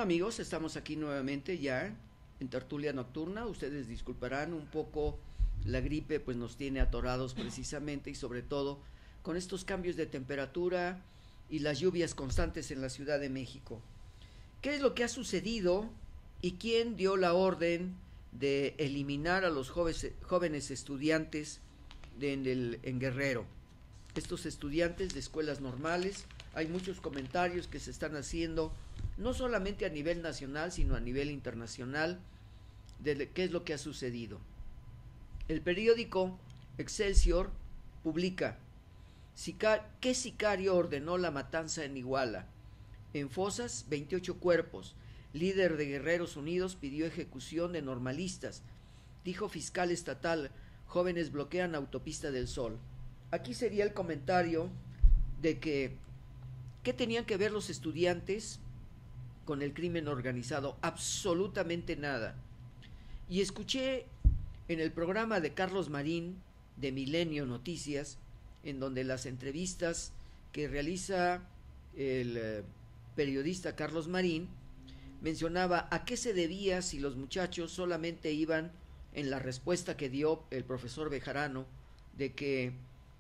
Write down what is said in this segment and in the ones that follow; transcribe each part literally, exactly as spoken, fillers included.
amigos, estamos aquí nuevamente ya en Tertulia Nocturna. Ustedes disculparán un poco, la gripe pues nos tiene atorados precisamente, y sobre todo con estos cambios de temperatura y las lluvias constantes en la Ciudad de México. ¿Qué es lo que ha sucedido y quién dio la orden de eliminar a los jóvenes, jóvenes estudiantes de, en, el, en Guerrero? Estos estudiantes de escuelas normales, hay muchos comentarios que se están haciendo, no solamente a nivel nacional, sino a nivel internacional, de qué es lo que ha sucedido. El periódico Excelsior publica: Sicar ¿qué sicario ordenó la matanza en Iguala? En fosas, veintiocho cuerpos. Líder de Guerreros Unidos pidió ejecución de normalistas. Dijo fiscal estatal: jóvenes bloquean autopista del Sol. Aquí sería el comentario de que ¿qué tenían que ver los estudiantes con el crimen organizado? Absolutamente nada. Y escuché en el programa de Carlos Marín de Milenio Noticias, en donde las entrevistas que realiza el eh, periodista Carlos Marín, mencionaba a qué se debía si los muchachos solamente iban, en la respuesta que dio el profesor Bejarano, de que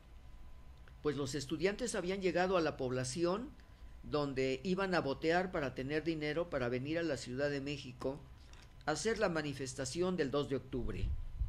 pues los estudiantes habían llegado a la población donde iban a botear para tener dinero para venir a la Ciudad de México a hacer la manifestación del dos de octubre.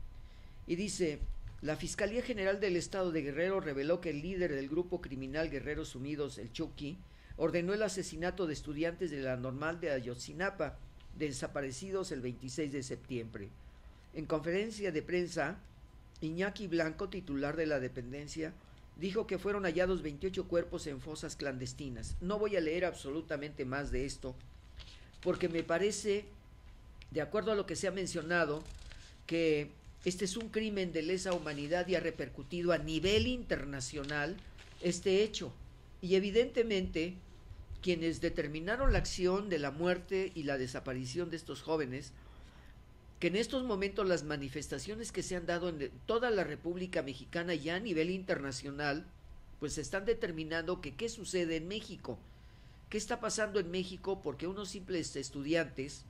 Y dice: la Fiscalía General del Estado de Guerrero reveló que el líder del grupo criminal Guerreros Unidos, el Chucky, ordenó el asesinato de estudiantes de la Normal de Ayotzinapa, desaparecidos el veintiséis de septiembre. En conferencia de prensa, Iñaki Blanco, titular de la dependencia, dijo que fueron hallados veintiocho cuerpos en fosas clandestinas. No voy a leer absolutamente más de esto, porque me parece, de acuerdo a lo que se ha mencionado, que este es un crimen de lesa humanidad y ha repercutido a nivel internacional este hecho. Y evidentemente, quienes determinaron la acción de la muerte y la desaparición de estos jóvenes, que en estos momentos las manifestaciones que se han dado en toda la República Mexicana y a nivel internacional, pues están determinando que qué sucede en México, qué está pasando en México, porque unos simples estudiantes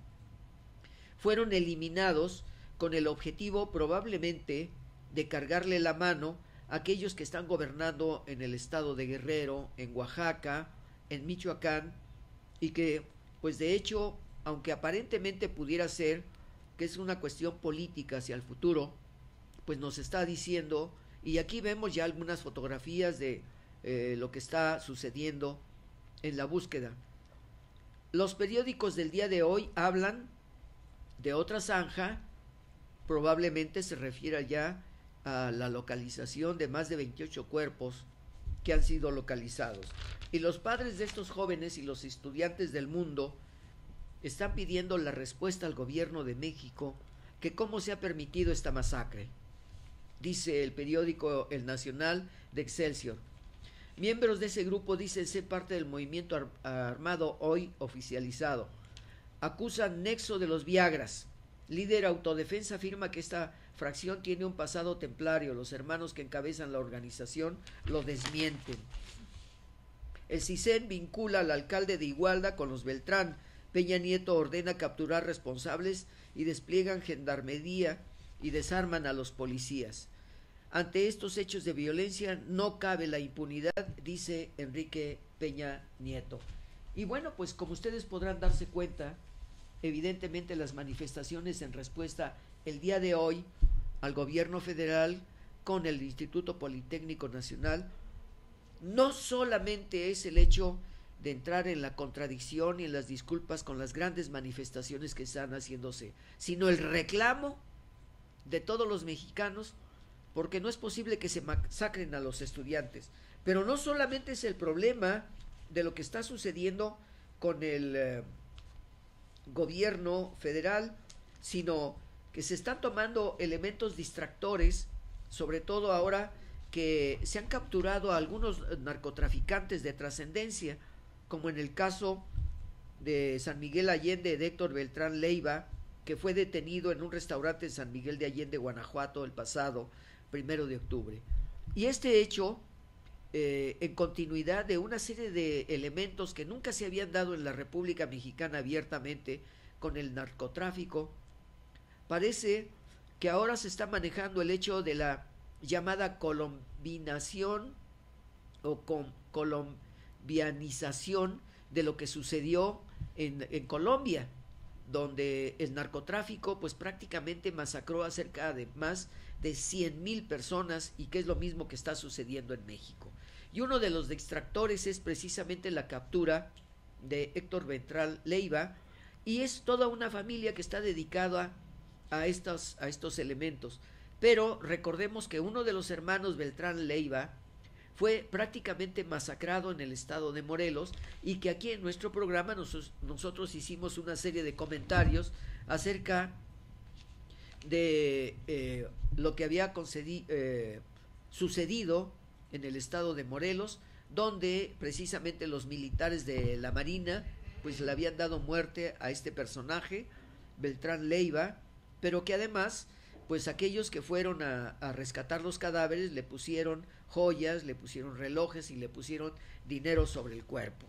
fueron eliminados con el objetivo probablemente de cargarle la mano a aquellos que están gobernando en el estado de Guerrero, en Oaxaca, en Michoacán, y que pues de hecho, aunque aparentemente pudiera ser que es una cuestión política hacia el futuro, pues nos está diciendo, y aquí vemos ya algunas fotografías de eh, lo que está sucediendo en la búsqueda. Los periódicos del día de hoy hablan de otra zanja, probablemente se refiera ya a la localización de más de veintiocho cuerpos que han sido localizados. Y los padres de estos jóvenes y los estudiantes del mundo están pidiendo la respuesta al gobierno de México, que cómo se ha permitido esta masacre. Dice el periódico El Nacional de Excelsior: miembros de ese grupo dicen ser parte del movimiento ar armado hoy oficializado. Acusan nexo de los Viagras. Líder autodefensa afirma que esta fracción tiene un pasado templario. Los hermanos que encabezan la organización lo desmienten. El CISEN vincula al alcalde de Igualda con los Beltrán. Peña Nieto ordena capturar responsables y despliegan gendarmería y desarman a los policías. Ante estos hechos de violencia no cabe la impunidad, dice Enrique Peña Nieto. Y bueno, pues como ustedes podrán darse cuenta, evidentemente las manifestaciones en respuesta el día de hoy al gobierno federal con el Instituto Politécnico Nacional no solamente es el hecho de entrar en la contradicción y en las disculpas con las grandes manifestaciones que están haciéndose, sino el reclamo de todos los mexicanos, porque no es posible que se masacren a los estudiantes. Pero no solamente es el problema de lo que está sucediendo con el eh, gobierno federal, sino que se están tomando elementos distractores, sobre todo ahora que se han capturado a algunos narcotraficantes de trascendencia, como en el caso de San Miguel Allende de Héctor Beltrán Leiva, que fue detenido en un restaurante en San Miguel de Allende, Guanajuato, el pasado primero de octubre. Y este hecho eh, en continuidad de una serie de elementos que nunca se habían dado en la República Mexicana abiertamente con el narcotráfico. Parece que ahora se está manejando el hecho de la llamada colombinación o con, colombianización de lo que sucedió en, en Colombia, donde el narcotráfico pues prácticamente masacró a cerca de más de cien mil personas, y que es lo mismo que está sucediendo en México. Y uno de los extractores es precisamente la captura de Héctor Beltrán Leiva, y es toda una familia que está dedicada a estos, a estos elementos. Pero recordemos que uno de los hermanos Beltrán Leiva fue prácticamente masacrado en el estado de Morelos, y que aquí en nuestro programa nos, nosotros hicimos una serie de comentarios acerca de eh, lo que había concedi, eh, sucedido en el estado de Morelos, donde precisamente los militares de la Marina pues le habían dado muerte a este personaje, Beltrán Leiva, pero que además pues aquellos que fueron a, a rescatar los cadáveres le pusieron joyas, le pusieron relojes y le pusieron dinero sobre el cuerpo.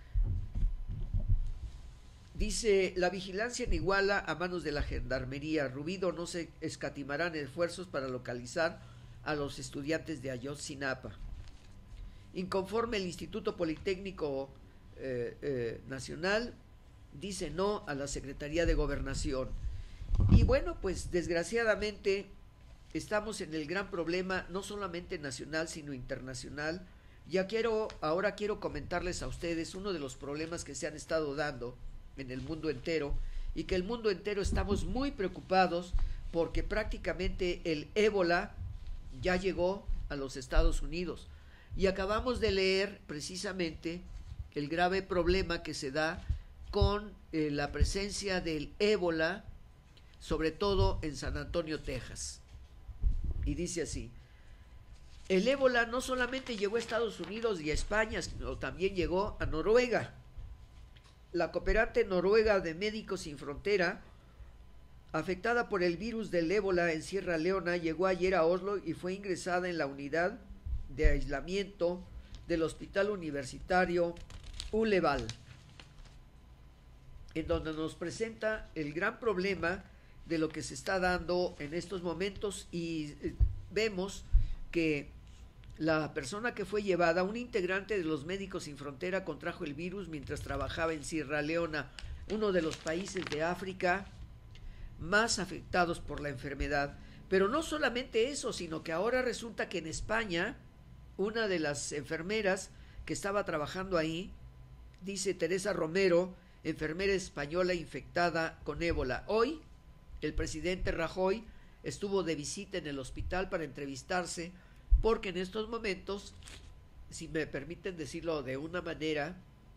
Dice, la vigilancia en Iguala a manos de la Gendarmería. Rubido, no se escatimarán esfuerzos para localizar a los estudiantes de Ayotzinapa. Inconforme, el Instituto Politécnico eh, eh, Nacional dice no a la Secretaría de Gobernación. Y bueno, pues desgraciadamente estamos en el gran problema, no solamente nacional, sino internacional. Ya quiero, ahora quiero comentarles a ustedes uno de los problemas que se han estado dando en el mundo entero, y que el mundo entero estamos muy preocupados porque prácticamente el ébola ya llegó a los Estados Unidos, y acabamos de leer precisamente el grave problema que se da con eh, la presencia del ébola, sobre todo en San Antonio, Texas. Y dice así: el ébola no solamente llegó a Estados Unidos y a España, sino también llegó a Noruega. La cooperante noruega de Médicos Sin Frontera, afectada por el virus del ébola en Sierra Leona, llegó ayer a Oslo y fue ingresada en la unidad de aislamiento del Hospital Universitario Uleval, en donde nos presenta el gran problema de lo que se está dando en estos momentos. Y vemos que la persona que fue llevada, un integrante de los Médicos Sin Frontera, contrajo el virus mientras trabajaba en Sierra Leona, uno de los países de África más afectados por la enfermedad. Pero no solamente eso, sino que ahora resulta que en España, una de las enfermeras que estaba trabajando ahí, dice Teresa Romero, enfermera española infectada con ébola. Hoy, el presidente Rajoy estuvo de visita en el hospital para entrevistarse, porque en estos momentos, si me permiten decirlo de una manera,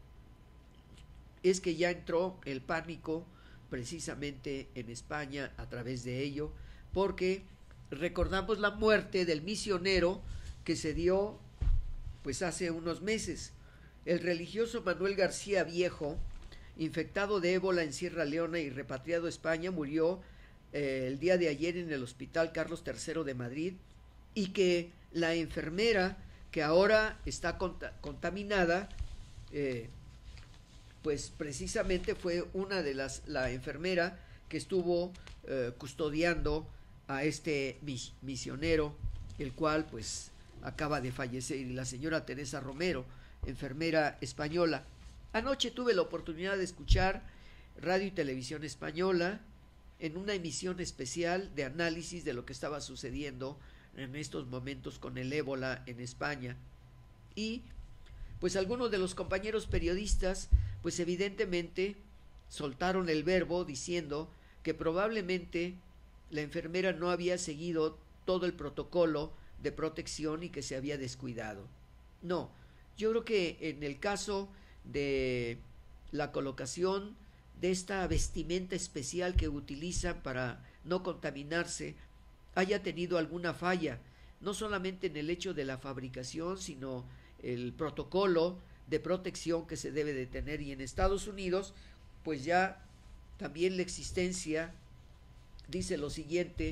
es que ya entró el pánico precisamente en España a través de ello, porque recordamos la muerte del misionero que se dio pues hace unos meses. El religioso Manuel García Viejo, infectado de ébola en Sierra Leona y repatriado a España, murió eh, el día de ayer en el Hospital Carlos tercero de Madrid, y que la enfermera que ahora está cont- contaminada, eh, pues precisamente fue una de las, la enfermera que estuvo eh, custodiando a este mis, misionero, el cual pues acaba de fallecer, y la señora Teresa Romero, enfermera española. Anoche tuve la oportunidad de escuchar Radio y Televisión Española en una emisión especial de análisis de lo que estaba sucediendo en estos momentos con el ébola en España, y pues algunos de los compañeros periodistas pues evidentemente soltaron el verbo diciendo que probablemente la enfermera no había seguido todo el protocolo de protección y que se había descuidado. No, yo creo que en el caso de la colocación de esta vestimenta especial que utilizan para no contaminarse, haya tenido alguna falla, no solamente en el hecho de la fabricación, sino el protocolo de protección que se debe de tener. Y en Estados Unidos pues ya también la existencia dice lo siguiente,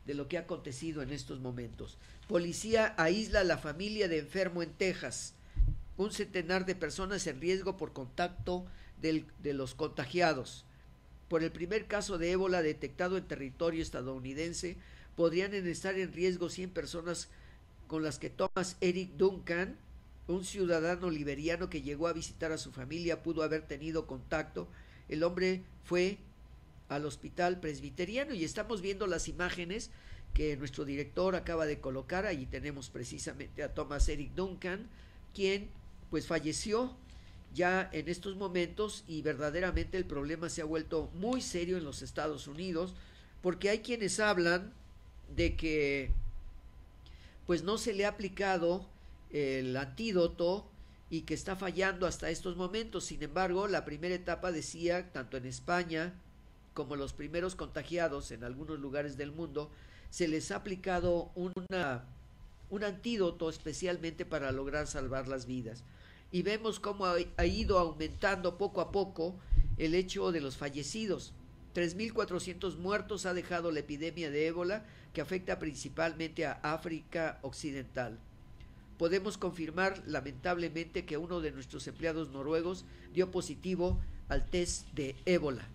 de lo que ha acontecido en estos momentos. Policía aísla a la familia de enfermo en Texas. Un centenar de personas en riesgo por contacto del, de los contagiados. Por el primer caso de ébola detectado en territorio estadounidense, podrían estar en riesgo cien personas, con las que Thomas Eric Duncan, un ciudadano liberiano que llegó a visitar a su familia, pudo haber tenido contacto. El hombre fue al hospital presbiteriano y estamos viendo las imágenes que nuestro director acaba de colocar. Allí tenemos precisamente a Thomas Eric Duncan, quien pues falleció ya en estos momentos, y verdaderamente el problema se ha vuelto muy serio en los Estados Unidos, porque hay quienes hablan de que pues no se le ha aplicado el antídoto y que está fallando hasta estos momentos. Sin embargo, la primera etapa decía, tanto en España como los primeros contagiados en algunos lugares del mundo, se les ha aplicado una, un antídoto especialmente para lograr salvar las vidas. Y vemos cómo ha, ha ido aumentando poco a poco el hecho de los fallecidos. tres mil cuatrocientos muertos ha dejado la epidemia de ébola, que afecta principalmente a África Occidental. Podemos confirmar lamentablemente que uno de nuestros empleados noruegos dio positivo al test de ébola.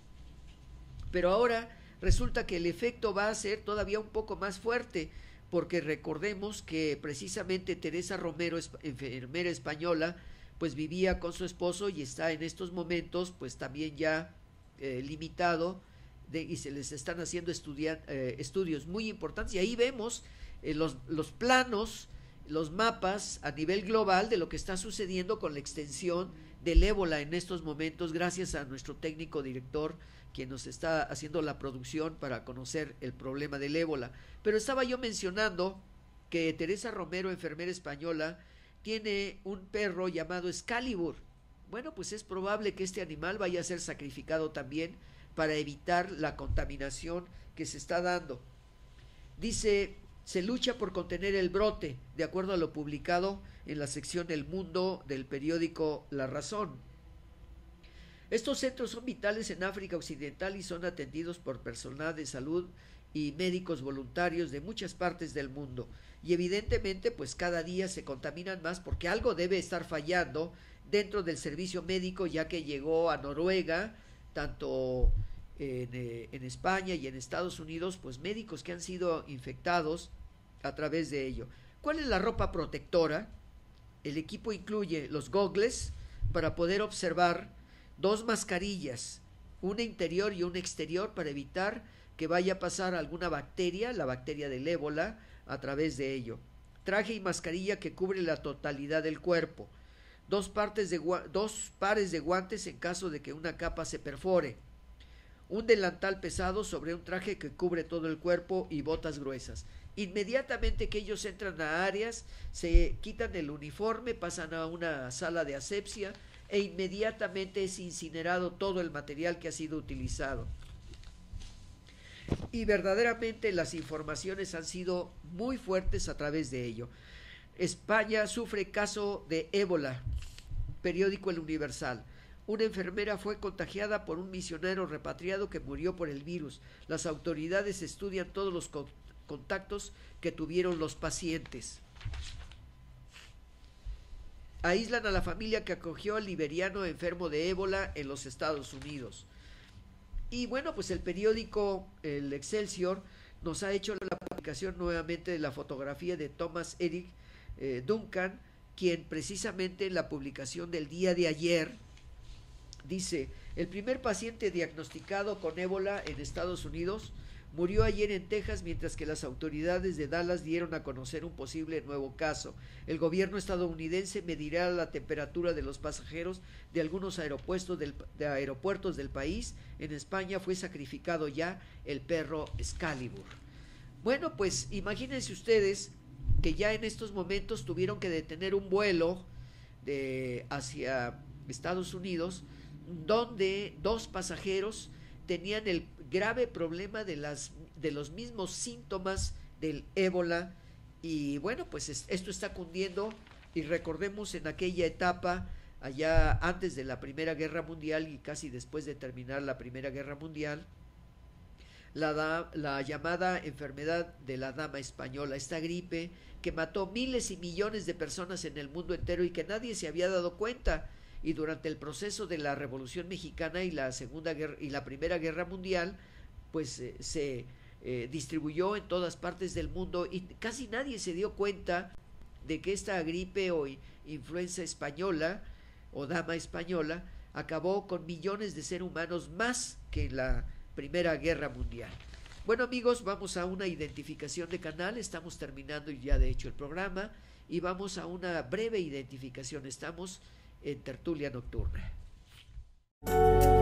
Pero ahora resulta que el efecto va a ser todavía un poco más fuerte, porque recordemos que precisamente Teresa Romero, enfermera española, pues vivía con su esposo y está en estos momentos pues también ya eh, limitado de, y se les están haciendo estudiar, eh, estudios muy importantes, y ahí vemos eh, los, los planos, los mapas a nivel global de lo que está sucediendo con la extensión del ébola en estos momentos, gracias a nuestro técnico director, quien nos está haciendo la producción para conocer el problema del ébola. Pero estaba yo mencionando que Teresa Romero, enfermera española, tiene un perro llamado Excalibur. Bueno, pues es probable que este animal vaya a ser sacrificado también para evitar la contaminación que se está dando. Dice, se lucha por contener el brote, de acuerdo a lo publicado en la sección El Mundo del periódico La Razón. Estos centros son vitales en África Occidental y son atendidos por personal de salud y médicos voluntarios de muchas partes del mundo. Y evidentemente, pues cada día se contaminan más, porque algo debe estar fallando dentro del servicio médico, ya que llegó a Noruega, tanto en, eh, en España y en Estados Unidos, pues médicos que han sido infectados a través de ello. ¿Cuál es la ropa protectora? El equipo incluye los gogles para poder observar, dos mascarillas, una interior y una exterior, para evitar que vaya a pasar alguna bacteria, la bacteria del ébola, a través de ello. Traje y mascarilla que cubre la totalidad del cuerpo. Dos, partes de dos pares de guantes en caso de que una capa se perfore. Un delantal pesado sobre un traje que cubre todo el cuerpo y botas gruesas. Inmediatamente que ellos entran a áreas, se quitan el uniforme, pasan a una sala de asepsia, e inmediatamente es incinerado todo el material que ha sido utilizado. Y verdaderamente las informaciones han sido muy fuertes a través de ello. España sufre caso de ébola. Periódico El Universal. Una enfermera fue contagiada por un misionero repatriado que murió por el virus. Las autoridades estudian todos los contactos que tuvieron los pacientes. Aíslan a la familia que acogió al liberiano enfermo de ébola en los Estados Unidos. Y bueno, pues el periódico El Excelsior nos ha hecho la publicación nuevamente de la fotografía de Thomas Eric eh, Duncan, quien precisamente en la publicación del día de ayer dice: el primer paciente diagnosticado con ébola en Estados Unidos murió ayer en Texas, mientras que las autoridades de Dallas dieron a conocer un posible nuevo caso. El gobierno estadounidense medirá la temperatura de los pasajeros de algunos aeropuertos del, de aeropuertos del país. En España fue sacrificado ya el perro Excalibur. Bueno, pues imagínense ustedes que ya en estos momentos tuvieron que detener un vuelo de hacia Estados Unidos, donde dos pasajeros tenían el grave problema de las de los mismos síntomas del ébola. Y bueno, pues es, esto está cundiendo, y recordemos en aquella etapa allá antes de la Primera Guerra Mundial y casi después de terminar la Primera Guerra Mundial, la, da, la llamada enfermedad de la dama española, esta gripe que mató miles y millones de personas en el mundo entero y que nadie se había dado cuenta. Y durante el proceso de la Revolución Mexicana y la Segunda Guerra y la Primera Guerra Mundial, pues eh, se eh, distribuyó en todas partes del mundo y casi nadie se dio cuenta de que esta gripe o influenza española o dama española acabó con millones de seres humanos más que la Primera Guerra Mundial. Bueno amigos, vamos a una identificación de canal, estamos terminando ya de hecho el programa y vamos a una breve identificación, estamos en Tertulia Nocturna.